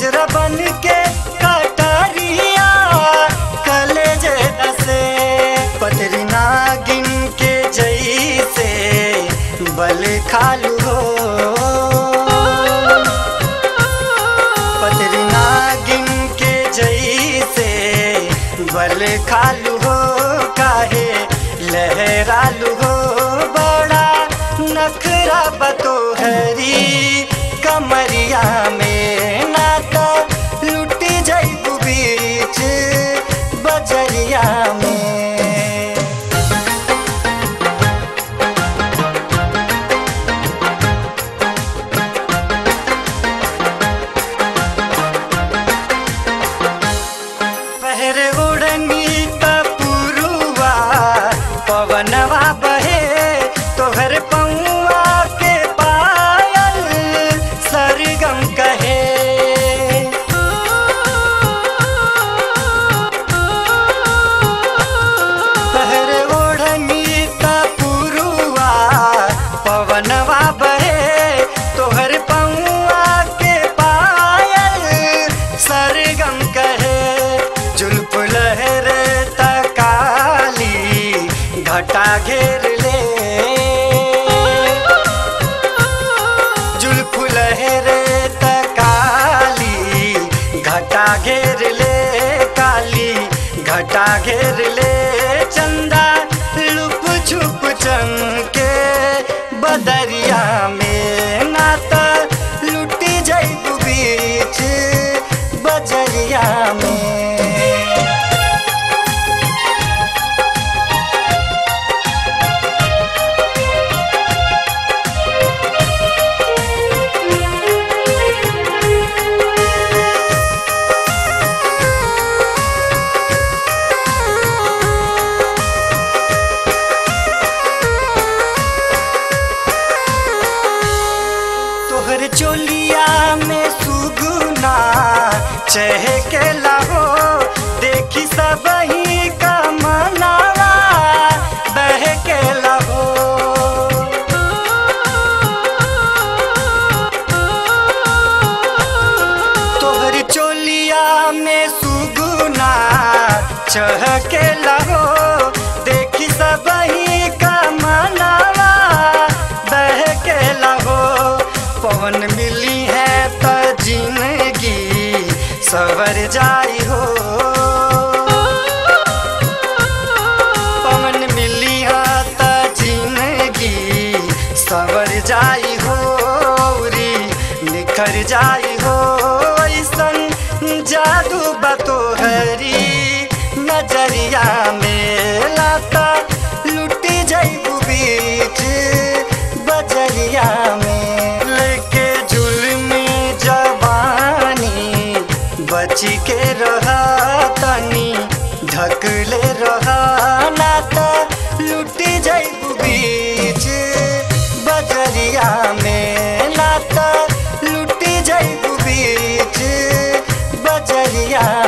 कजरा बन के कटरिया कलेज दसे पतरी नागिन के जैसे बल खालू हो पतरी नागिन के जैसे बल खालू हो काहे लहरालू हो बड़ा नखरा बतोहरी कमरिया में नाता लुटी जाइबू बीच बजरिया में पहरे उड़नी तपुरुआ पवनवा बहे तोहर पौआ के पायल सरगम कहे पहरे ओढ़नी तपुरुआ पवनवा बहे तोहर पौआ के पायल सरगम कहे जुल्फ लहर तकाली घटा घेर ले जुल्फ लहर तकाली घटा घेर ले काली घटा घेर ले चंदा लुप छुप चमके बदरिया में नाता लुटी जाइबू बीच बजरिया में तोहर चोलिया में सुगुना चहके लाहो देखी सब ही का मनावा बहके लाहो तोहर चोलिया में सुगुना चहके लाहो देखी सब ही का मनावा बहके लाहो पवन मिली है त जिंदगी सवर जाई हो पवन मिली है त जिंदगी सवर जाई हो री निखर जाई हो ऐसन जादू बतोहरी नजरिया में लाता लुटी जाइबू बीच बजरिया में लेके जुल्मी जवानी बची के रहा तनी ढकले रहा नाता लुटी जाइबू बीच बजरिया में नाता लुटी जाइबू बीच बजरिया